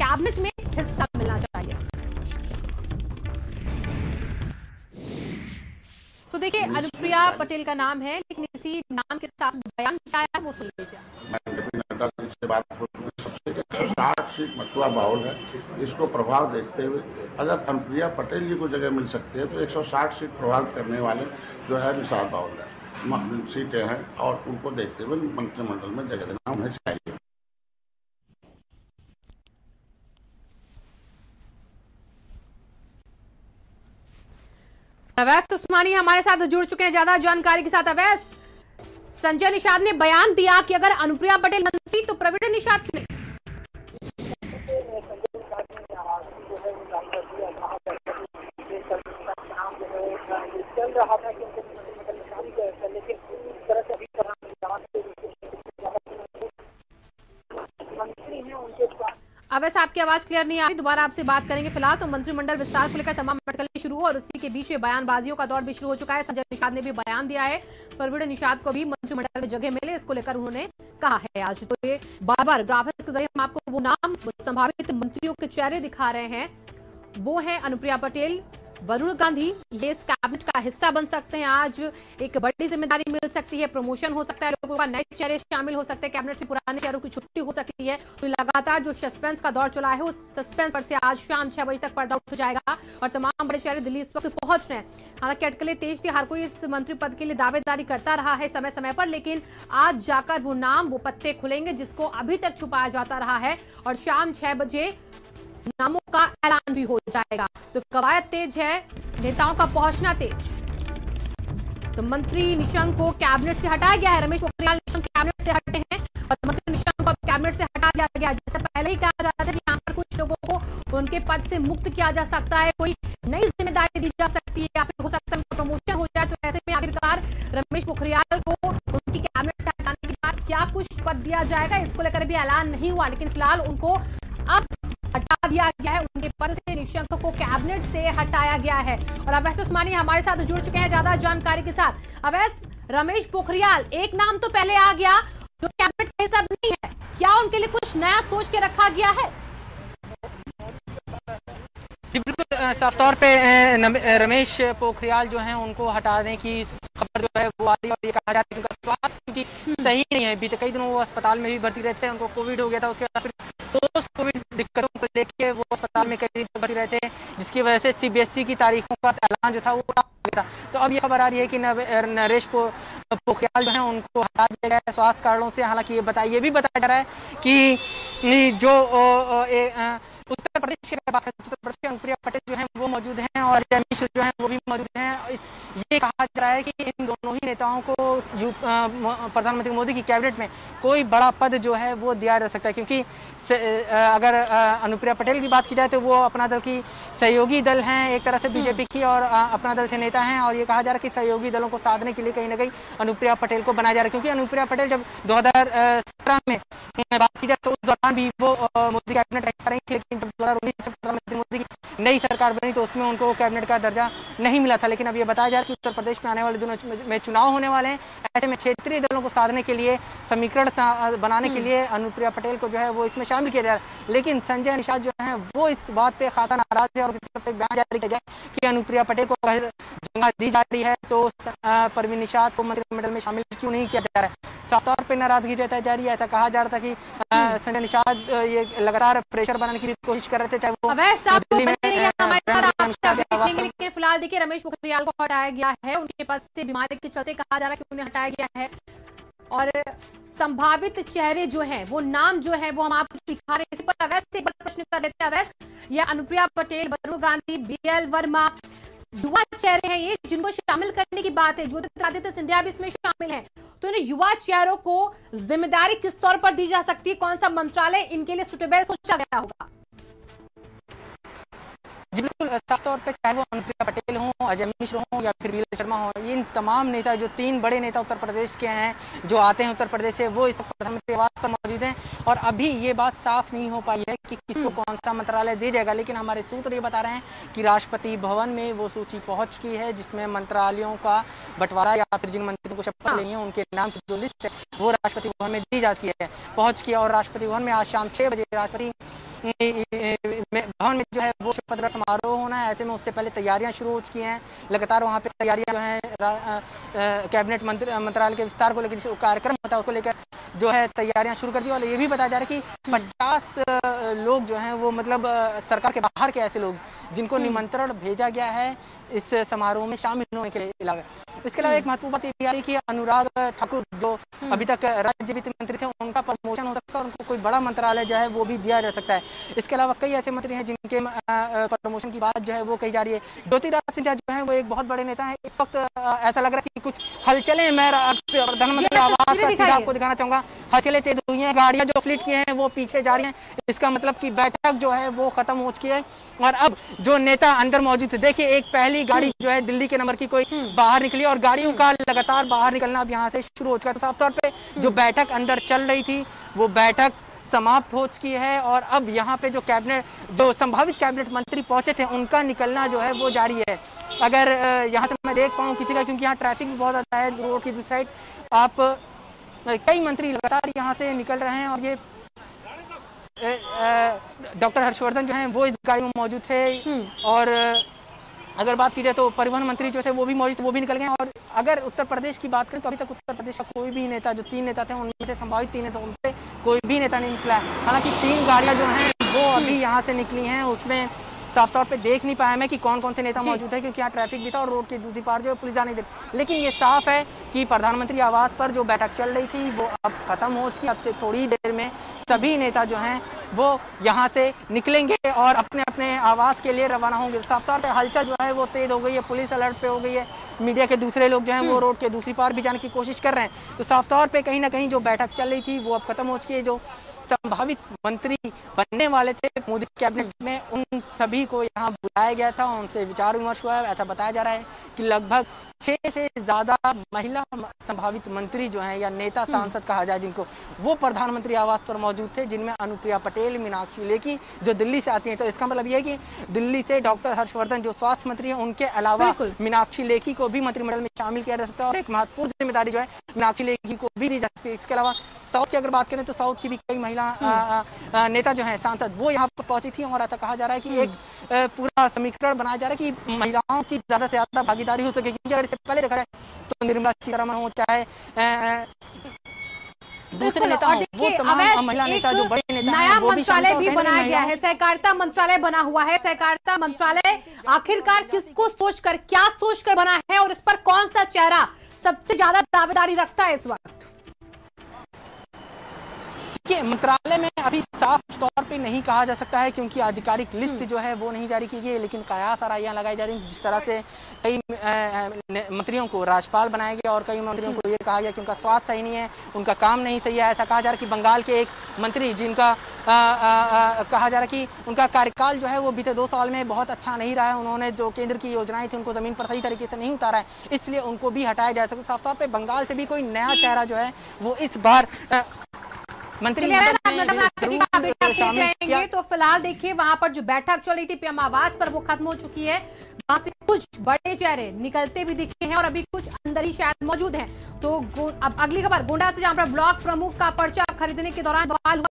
Cabinet में हिस्सा मिलना चाहिए। तो देखिए, अनुप्रिया पटेल का नाम है, लेकिन इसी नाम के साथ बयान क्या है वो सुन लीजिए। नड्डा से बात सबसे 160 सीट मथुरा बाउल है, इसको प्रभाव देखते हुए अगर अनुप्रिया पटेल जी को जगह मिल सकती है तो 160 सीट प्रभावित करने वाले जो है निषाद बाउल है सीटें हैं, और उनको देखते हुए मंत्रिमंडल में जगह देना उन्हें चाहिए। अवैस उस्मानी हमारे साथ जुड़ चुके हैं ज्यादा जानकारी के साथ। अवैस, संजय निषाद ने बयान दिया कि अगर अनुप्रिया पटेल मंत्री तो प्रवीण निषाद क्यों नहीं? चल रहा था कि लेकिन इस तरह से अभी मंत्री हैं उनके साथ। अवैस, आपकी आवाज क्लियर नहीं आ रही, दोबारा आपसे बात करेंगे। फिलहाल तो मंत्रिमंडल विस्तार को लेकर तमाम अटकलें शुरू हो और उसी के बीच में बयानबाजियों का दौर भी शुरू हो चुका है। संजय निषाद ने भी बयान दिया है, प्रवीण निषाद को भी मंत्रिमंडल में जगह मिले, इसको लेकर उन्होंने कहा है आज। तो ये बार बार ग्राफिक्स के जरिए हम आपको वो नाम, संभावित मंत्रियों के चेहरे दिखा रहे हैं। वो है अनुप्रिया पटेल, वरुण गांधी, ये इस कैबिनेट का हिस्सा बन सकते हैं। आज एक बड़ी जिम्मेदारी मिल सकती है, प्रमोशन हो सकता है, लोगों का नए चेहरे शामिल हो सकते हैं कैबिनेट में, पुराने चेहरों की छुट्टी हो सकती है। तो लगातार जो सस्पेंस का दौर चला है उस सस्पेंस पर से आज शाम 6 बजे तक पर्दा उठ जाएगा और तमाम बड़े चेहरे दिल्ली इस वक्त पहुंच रहे हैं। हालांकि अटकलें तेज थी, हर कोई इस मंत्री पद के लिए दावेदारी करता रहा है समय समय पर, लेकिन आज जाकर वो नाम, वो पत्ते खुलेंगे जिसको अभी तक छुपाया जाता रहा है और शाम 6 बजे नामों का ऐलान भी हो जाएगा। तो कवायद तेज है, नेताओं का पहुंचना तेज। तो मंत्री निशंक को कैबिनेट से हटाया गया है, रमेश पोखरियाल निशंक कैबिनेट से हटे हैं और मंत्री निशंक को कैबिनेट से हटा दिया गया। जैसे पहले ही कहा जाता था कि यहाँ पर कुछ लोगों को उनके पद से मुक्त किया जा सकता है, कोई नई जिम्मेदारी दी जा सकती है या फिर हो सकता है प्रमोशन हो जाए। तो ऐसे में आखिरकार रमेश पोखरियाल को उनकी कैबिनेट से हटाने के बाद क्या कुछ पद दिया जाएगा, इसको लेकर भी ऐलान नहीं हुआ, लेकिन फिलहाल उनको अब हटा दिया गया है, उनके पद से निशंक को कैबिनेट से हटाया गया है। और अवैस उस्मानी हमारे साथ जुड़ चुके हैं ज्यादा जानकारी के साथ। अवैस, रमेश पोखरियाल एक नाम तो पहले आ गया जो कैबिनेट का हिस्सा नहीं है, क्या उनके लिए कुछ नया सोच के रखा गया है? जी बिल्कुल, साफ तौर पे रमेश पोखरियाल जो हैं उनको हटाने की खबर जो है वो आ रही है और ये कहा जा रहा है कि उनका स्वास्थ्य क्योंकि सही नहीं है। बीते कई दिनों वो अस्पताल में भी भर्ती रहते हैं, उनको कोविड हो गया था, उसके बाद फिर पोस्ट कोविड दिक्कतों को लेकर वो अस्पताल में कई दिन तक भर्ती रहते हैं, जिसकी वजह से CBSE की तारीखों का ऐलान जो था वो हो गया था। तो अब ये खबर आ रही है कि नरेश पोखरियाल जो है उनको हटा दिया गया है स्वास्थ्य कारणों से। हालांकि ये भी बताया जा रहा है कि जो उत्तर प्रदेश के अनुप्रिया पटेल जो हैं वो मौजूद हैं और जय मिश्र जो हैं वो भी मौजूद हैं। ये कहा जा रहा है कि इन दोनों ही नेताओं को प्रधानमंत्री मोदी की कैबिनेट में कोई बड़ा पद जो है वो दिया जा सकता है, क्योंकि अगर अनुप्रिया पटेल की बात की जाए तो वो अपना दल की सहयोगी दल हैं, एक तरह से बीजेपी की, और अपना दल से नेता हैं। और ये कहा जा रहा है कि सहयोगी दलों को साधने के लिए कहीं ना कहीं अनुप्रिया पटेल को बनाया जा रहा है, क्योंकि अनुप्रिया पटेल जब 2017 में बात की जाए तो उस दौरान भी वो मोदी कैबिनेट का हिस्सा नहीं थी, लेकिन जब 2019 से प्रधानमंत्री मोदी की नई सरकार बनी तो उसमें उनको कैबिनेट का दर्जा नहीं मिला था। लेकिन अब ये बताया जा रहा है कि उत्तर प्रदेश में आने वाले दिनों में चुनाव होने वाले हैं, ऐसे में क्षेत्रीय दलों को साधने के लिए, समीकरण बनाने के लिए अनुप्रिया पटेल को जो है वो इसमें शामिल किया जा रहा है। लेकिन संजय निषाद जो है वो इस बात पे खासा नाराज है और तरफ से बयान जारी किया गया कि अनुप्रिया पटेल को जगह दी जा रही है तो प्रवीण निषाद को मंत्रिमंडल में शामिल क्यों नहीं किया जा रहा है। साफ तौर पर नाराजगी जताई जा रही है। ऐसा कहा जा रहा था कि संजय निषाद ये लगातार प्रेशर बनाने की कोशिश कर रहे थे, चाहे वो लेकिन फिलहाल देखिए रमेश पोखरियाल को हटाया गया है, उनके पास से बीमारी के चलते कहा जा रहा है कि उन्हें हटाया गया है। और संभावित चेहरे जो हैं वो नाम जो है वो हम आपको दिखा रहे हैं। इसी पर अवैस से एक बार प्रश्न कर लेते हैं। अवैस, ये अनुप्रिया पटेल, वरुण गांधी, BL वर्मा युवा चेहरे हैं ये, जिनको शामिल करने की बात है, ज्योतिरादित्य सिंधिया भी इसमें शामिल हैं। तो इन युवा चेहरों को जिम्मेदारी किस तौर पर दी जा सकती है, कौन सा मंत्रालय इनके लिए सुटेबल सोचा गया होगा? जी बिल्कुल, साफ तौर पे चाहे वो अनुप्रिया पटेल हों, अजय मिश्र हों या फिर वीरेंद्र शर्मा हों, इन तमाम नेता, जो 3 बड़े नेता उत्तर प्रदेश के हैं जो आते हैं उत्तर प्रदेश से, वो इस प्रधानमंत्री आवास पर मौजूद हैं। और अभी ये बात साफ नहीं हो पाई है कि किसको कौन सा मंत्रालय दिया जाएगा, लेकिन हमारे सूत्र ये बता रहे हैं कि राष्ट्रपति भवन में वो सूची पहुंच चुकी है जिसमें मंत्रालयों का बंटवारा या फिर जिन मंत्रियों को शपथ लेनी है उनके नाम की जो लिस्ट है वो राष्ट्रपति भवन में दी जा चुकी है, पहुंच की। और राष्ट्रपति भवन में आज शाम 6 बजे राष्ट्रपति भवन में जो है वो शपथ ग्रहण समारोह होना है। ऐसे में उससे पहले तैयारियां शुरू हो चुकी हैं। लगातार वहाँ पे तैयारियां जो हैं कैबिनेट मंत्रालय के विस्तार को लेकर जो कार्यक्रम होता है उसको लेकर जो है तैयारियां शुरू कर दी। और ये भी बताया जा रहा है कि 50 लोग जो हैं वो मतलब सरकार के बाहर के ऐसे लोग जिनको निमंत्रण भेजा गया है इस समारोह में शामिल होने के लिए। इसके अलावा एक महत्वपूर्ण बात ये भी आ रही है कि अनुराग ठाकुर जो अभी तक राज्य वित्त मंत्री थे उनका प्रमोशन हो सकता है और उनको कोई बड़ा मंत्रालय जो है वो भी दिया जा सकता है। इसके अलावा कई ऐसे मंत्री हैं जिनके प्रमोशन की बात जो है वो कही जा रही है। ज्योतिरादित्य सिंधिया जो है वो एक बहुत बड़े नेता है। इस वक्त ऐसा लग रहा है कि कुछ हलचलें मैं प्रधानमंत्री आवास का सीधा आपको दिखाना चाहूंगा। हलचलें तेज हुई हैं, गाड़ियां जो फ्लीट की हैं वो पीछे जा रही हैं। इसका मतलब कि बैठक जो है वो खत्म हो चुकी है और अब जो नेता अंदर मौजूद थे, देखिए एक पहली गाड़ी जो है दिल्ली के नंबर की कोई बाहर निकली और गाड़ियों का लगातार बाहर निकलना अब यहाँ से शुरू हो चुका है। तो साफ तौर पे जो बैठक अंदर चल रही थी वो बैठक समाप्त हो चुकी है और अब यहाँ पे जो संभावित कैबिनेट मंत्री पहुंचे थे उनका निकलना जो है वो जारी है। अगर यहाँ से मैं देख पाऊँ किसी का, क्योंकि यहाँ ट्रैफिक भी बहुत आता है रोड की दूसरी साइड, आप कई मंत्री लगातार यहाँ से निकल रहे हैं और ये डॉक्टर हर्षवर्धन जो हैं वो इस गाड़ी में मौजूद थे। और अगर बात की जाए तो परिवहन मंत्री जो थे वो भी मौजूद, वो भी निकल गए। और अगर उत्तर प्रदेश की बात करें तो अभी तक उत्तर प्रदेश का कोई भी नेता, जो 3 नेता थे उनमें से संभावित 3 नेता, उनसे कोई भी नेता नहीं निकला है। हालांकि 3 गाड़ियां जो हैं वो अभी यहाँ से निकली हैं, उसमें साफ तौर पे देख नहीं पाया मैं कि कौन कौन से नेता मौजूद है, क्योंकि यहाँ ट्रैफिक भी था और रोड की दूसरी पार जो पुलिस जाने दे। लेकिन ये साफ है कि प्रधानमंत्री आवास पर जो बैठक चल रही थी वो अब खत्म हो चुकी है। अब से थोड़ी देर में सभी नेता जो हैं वो यहाँ से निकलेंगे और अपने अपने आवास के लिए रवाना होंगे। साफ तौर पे हलचल जो है वो तेज हो गई है, पुलिस अलर्ट पे हो गई है, मीडिया के दूसरे लोग जो हैं वो रोड के दूसरी पार भी जाने की कोशिश कर रहे हैं। तो साफ तौर पे कहीं ना कहीं जो बैठक चल रही थी वो अब खत्म हो चुकी है। जो संभावित मंत्री बनने वाले थे मोदी कैबिनेट में, उन सभी को यहाँ बुलाया गया था, उनसे विचार विमर्श हुआ है। ऐसा बताया जा रहा है कि लगभग 6 से ज्यादा महिला संभावित मंत्री जो हैं या नेता सांसद कहा जाए जिनको, वो प्रधानमंत्री आवास पर मौजूद थे, जिनमें अनुप्रिया पटेल, मीनाक्षी लेखी जो दिल्ली से आती हैं। तो इसका मतलब ये है कि दिल्ली से डॉक्टर हर्षवर्धन जो स्वास्थ्य मंत्री हैं उनके अलावा मीनाक्षी लेखी को भी मंत्रिमंडल में शामिल किया जा सकता है और एक महत्वपूर्ण जिम्मेदारी जो है मीनाक्षी लेखी को भी दी जा सकती है। इसके अलावा साउथ की अगर बात करें तो साउथ की भी कई महिला नेता जो हैं सांसद वो यहाँ पर पहुंची थी और ऐसा कहा जा रहा है कि एक पूरा समीकरण बनाया जा रहा है कि महिलाओं की ज्यादा से ज्यादा भागीदारी हो सके। क्योंकि अगर इससे पहले देखा जाए तो निर्मला सीतारमण हो चाहे दूसरे नेता हो, वो तमाम महिला नेता जो बड़े नेता नया मंत्रालय भी बनाया गया है, सहकारिता मंत्रालय बना हुआ है। सहकारिता मंत्रालय आखिरकार किसको सोचकर, क्या सोचकर बना है और इस पर कौन सा चेहरा सबसे ज्यादा दावेदारी रखता है इस वक्त? मंत्रालय में अभी साफ तौर पे नहीं कहा जा सकता है क्योंकि आधिकारिक लिस्ट जो है वो नहीं जारी की गई है। लेकिन कयास आराइयां लगाई जा रही हैं। जिस तरह से कई मंत्रियों को राज्यपाल बनाया गया और कई मंत्रियों को ये कहा गया कि उनका स्वास्थ्य सही नहीं है, उनका काम नहीं सही है। ऐसा कहा जा रहा है कि बंगाल के एक मंत्री जिनका कहा जा रहा है कि उनका कार्यकाल जो है वो बीते 2 साल में बहुत अच्छा नहीं रहा है, उन्होंने जो केंद्र की योजनाएं थी उनको जमीन पर सही तरीके से नहीं उतारा है, इसलिए उनको भी हटाया जा सकता है। साफ तौर पर बंगाल से भी कोई नया चेहरा जो है वो इस बार जाएंगे। तो फिलहाल देखिए वहां पर जो बैठक चल रही थी पीएम आवास पर वो खत्म हो चुकी है। वहां से कुछ बड़े चेहरे निकलते भी दिखे हैं और अभी कुछ अंदर ही शायद मौजूद हैं। तो अब अगली खबर गोंडा से, जहां पर ब्लॉक प्रमुख का पर्चा खरीदने के दौरान बवाल हुआ।